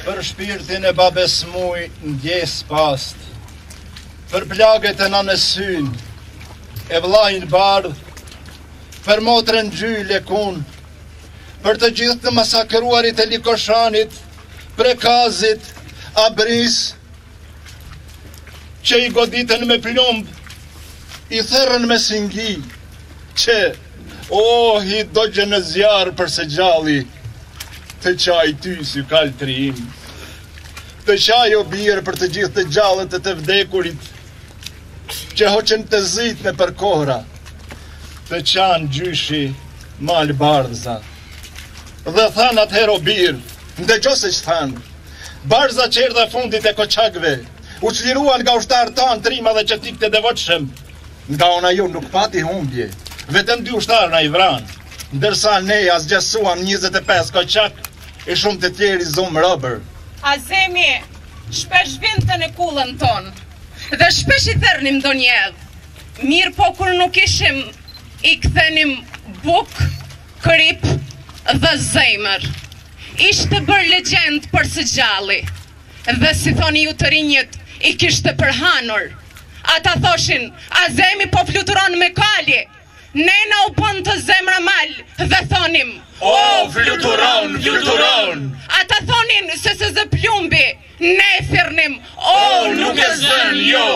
Për shpirtin e babes muj ndjes past, për plaget e nanesyn, e vlajnë bardh, për motrën gjyle kun, për të gjithë të masakruarit e Likoshanit, Prekazit, Abris, që i goditën me plumb, i thërën me singi, që, i do gjë në zjarë përse gjalli, të qaj ty si kaltri im, të qaj o birë për të gjithë të gjallët e të vdekurit, që hoqen të zit në përkohra, të qanë gjyshi malë bardhza. Dhe thanë atëherë o birë, ndëgjo se që thanë, bardhza që erdha fundit e koqakve, u qliruan nga ushtarë tanë, trima dhe që tikte devotshëm, nga ona ju nuk pati humbje, vetëm 2 ushtarë na i vranë, ndërsa ne asgjasuam 25 koqak e shumë të tjeri zumë rëbër. Azemi, shpesh vinte në kullën tonë, dhe shpesh i thërnim do njedhë. Mirë po kur nuk ishim, i këthenim buk, krip dhe zemër. Ishte bërë legjend për së gjalli, dhe si thoni ju të rinjët, i kishte përhanur. Ata thoshin, Azemi po fluturon me kali, ne na u bën të zemra mal, dhe thonim, o, fluturon, fluturon! Ata thonin se zë plumbi, ne thirnim, o, nuk e zën, jo!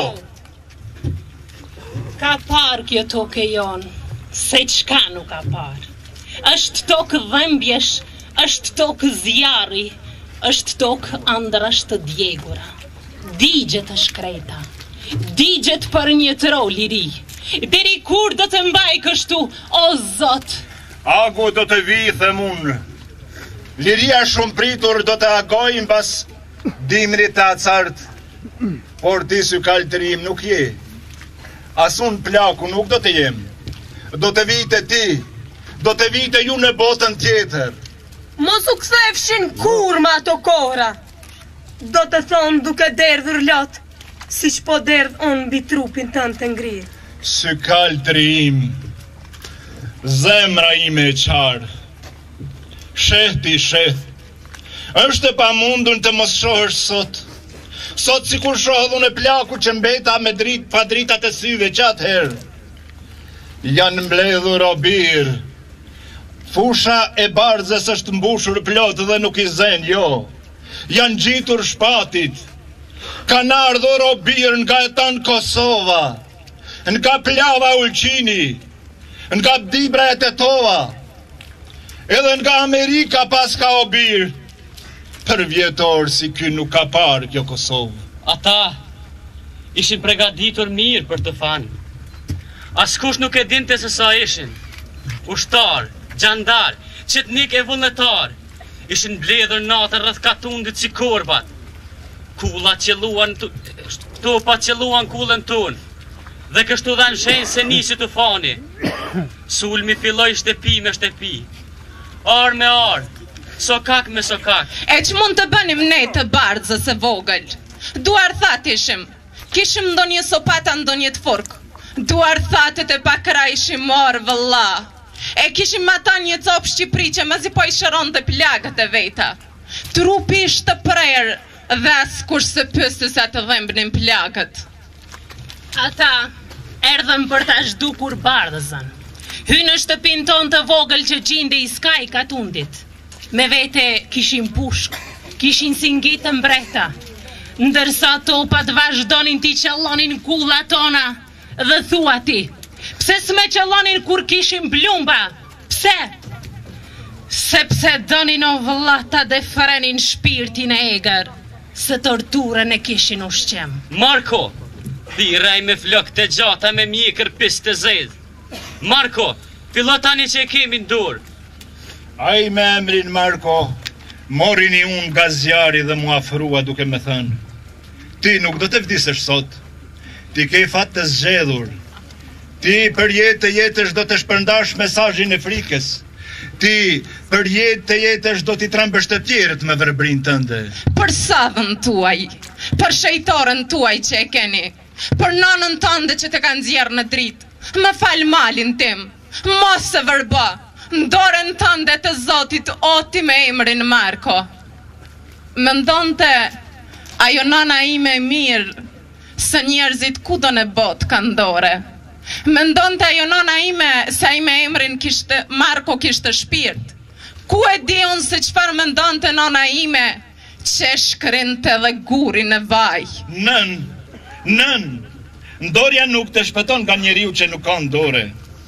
Ka parë kjo tokë e jonë, se qka nuk ka parë. Është tokë dhembjesh, është tokë zjarri, është tokë andrash të djegura. Digjet është kreta, digjet për një tro liri. Deri kur do të mbaj kështu, o Zot? Agu do të vi, them unë. Liria shumë pritur do të agojnë bas dimrit të acartë, por ti sy kaltërim nuk je. Asun plaku nuk do të jem. Do të vite ti, do të vite ju në botën tjetër. Mos u kthefshin kur ma ato kohra. Do të thonë duke derdhur lot, si që po derdh unë mbi trupin tënë të ngrirë. Sy kaltëri im, zemra ime e qarë, shehti sheth, është e pa mundun të mos shohësh sot. Sot si kur shohëdhun e plaku që mbeta me pa dritat e syve që atëherë. Janë mbledhur o birë, fusha e bardhës është mbushur plot dhe nuk i zen, jo. Janë gjitur shpatit, kanë ardhur o birë nga e tanë Kosova, nga Plava Ulqini, nga Dibra e Tetova, edhe nga Amerika pas ka o birë. Për vjetor si ky nuk ka parë kjo Kosovë. Ata ishin pregaditur mirë për të fanë. Askush nuk e dinte se sa ishin. Ushtar, gjandar, qetnik e vullnetar, ishin bledhur natën rreth katundit si korbat. Kullat qelluan, topat qelluan kullën tonë. Dhe kështu dhanë shenjë se nisi të fani. Sulmi filloi shtëpi me shtëpi, ar me ar, sokak me sokak. E që mund të bënim ne të bardhës e vogël? Duar that ishim, kishim ndonjë sopata ndonjë të furk. Duar thatet e pakra ishim morë vëlla. E kishim ata një copë Shqipëri që mëzi po i shëron të plagët e veta. Trupi ishte prerë dhe askush se pyeste sa të dhembnin plagët. Ata erdhën për ta zhdukur bardhëzën. Hynë në shtëpin ton të vogël që gjinde i skaj katundit. Me vete kishin pushk, kishin singit të mbreta, ndërsa topat vazhdonin t'i qellonin kulla tona. Dhe thua ti, pse s'me qellonin kur kishin plumba? Pse? Sepse donin o vëllata dhe frenin shpirtin e egar, se torturën e kishin ushqem. Marko, thiraj me flok të gjata me mjekër pis të zedh. Marko, fillo tani që e kemi ndur. Ai me emrin Marko, morini unë nga zjari dhe mu afrua duke me thënë, ti nuk do të vdisesh sot, ti ke fat të zgjedhur, ti për jetë të jetësh do të shpërndash mesazhin e frikës, ti për jetë të jetësh do t'i trembësh të tjerët me verbrin tënde. Për savën tuaj, për shejtorën tuaj që e keni, për nanën tënde që të kanë zjerë në dritë, më fal malin tim, mos se vërba, ndorën tënde të Zotit oti me emrin Marko. mendonte ajo nana ime mirë se njerëzit kudo në botë kanë dore. Mendonte ajo nana ime se ime emrin Marko kishte shpirt. Ku e di unë se çfarë mendonte nana ime që shkrinte dhe gurin e vaj. Nën, ndorja nuk të shpëton nga njeriu që nuk ka ndore.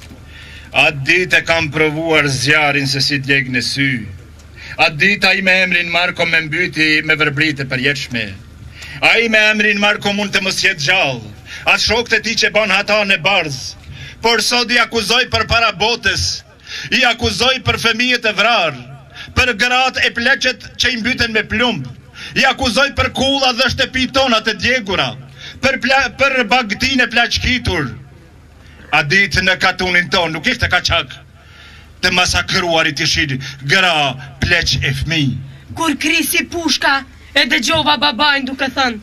Atë ditë e kam provuar zjarin se si djeg në sy. Atë ditë ai me emrin Marko me mbyti me vërbrite për jetshme. Ai me emrin Marko mund të mos jetë gjallë. Atë shokët e ti që bon hata në barzë. Por sot i akuzoj për para botës. I akuzoj për fëmijët e vrarë. Për gratë e pleqet që i mbyten me plumbë. I akuzoj për kulla dhe shtëpi tonat e djegura. Për bagtin e plaqkitur. A ditë në katunin ton nuk ishte kaçak. Të masakruarit ishin gra, pleq e fëmij. Kur krisi pushka e dëgjova babajnë duke thënë,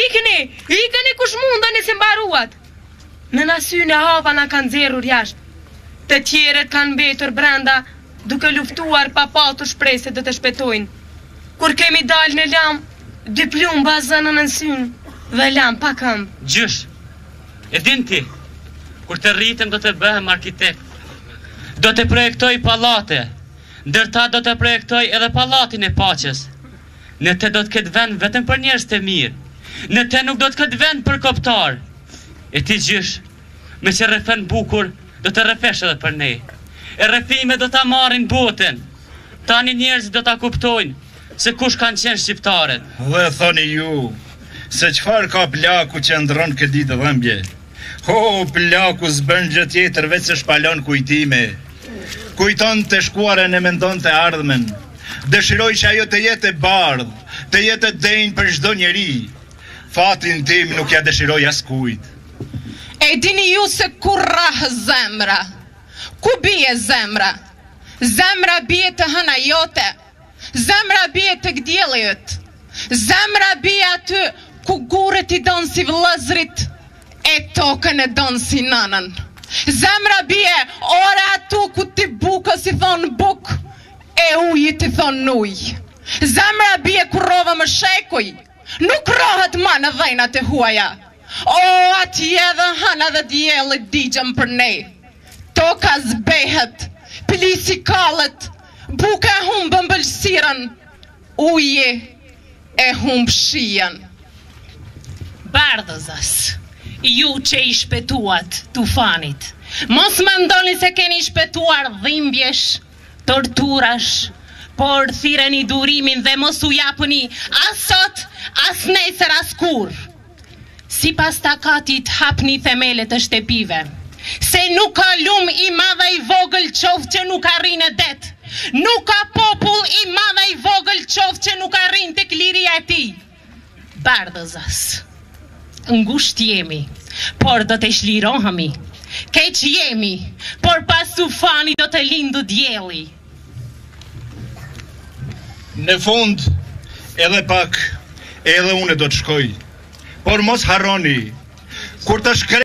ikeni kush mundani se mbaruat. Në nasyne hava na kanë nxjerrur jashtë. Të tjeret kanë mbetur brenda duke luftuar pa patur shpresë dhe të shpëtojnë. Kur kemi dalë në lam, dy plumba zënën në synë dhe lam pa këmbë. Gjysh, e din ti, kur të rritem do të bëhem arkitekt. Do të projektoj pallate, ndërta do të projektoj edhe pallatin e paqes. Në te do të ketë vend vetëm për njerëz të mirë. Në te nuk do të ketë vend për koptar. E ti Gjysh, me që rrefen bukur, do të rrefesh edhe për ne. E rrefime do ta marrin botën. Tani njerëzit do ta kuptojnë se kush kanë qenë shqiptarët. Dhe thoni ju, se çfarë ka plaku që ndron këtë ditë dhëmbje. Ho, plaku s'bën gjë tjetër veç se shpalon kujtime. Kujton të shkuarën e mendon të ardhmen. Dëshiroj që ajo të jetë e bardhë, të jetë e denjë për çdo njeri. Fatin tim nuk ja dëshiroj askujt. E dini ju se kur rah zemra? Ku bie zemra? Zemra bie të hëna jote. Zemra bie të gdjellit. Zemra bie aty ku guret i donë si vëllëzrit e tokën e donë si nanën. Zemra bie ore atu ku ti bukës i thonë buk e ujit i thonë uj. Zemra bie ku rova më shekuj. Nuk rohet ma në dhejnat e huaja. O, atje dhe hana dhe djellit digjem për ne. Toka zbehet, plisi kallet, buka e humbë mbëlsiren, uje e humbë shien. Bardhëzas, ju që i shpetuat tufanit, mos më ndoni se keni shpetuar dhimbjesh, torturash, por thireni durimin dhe mos u japëni as sot, as nesër, as kur. Si pas takatit hapni themelet e shtepive, se nuk ka lum i madhe i vogël qoftë që nuk arrin e det, nuk ka popull i madhe i vogël qoftë që nuk arrin të kliria e ti. Bardhëzas, ngusht jemi, por do të shlirohemi, keq jemi, por pas tufani do të lindu djeli. Në fund, edhe pak, edhe une do të shkoj. Por mos harroni, kur të shkre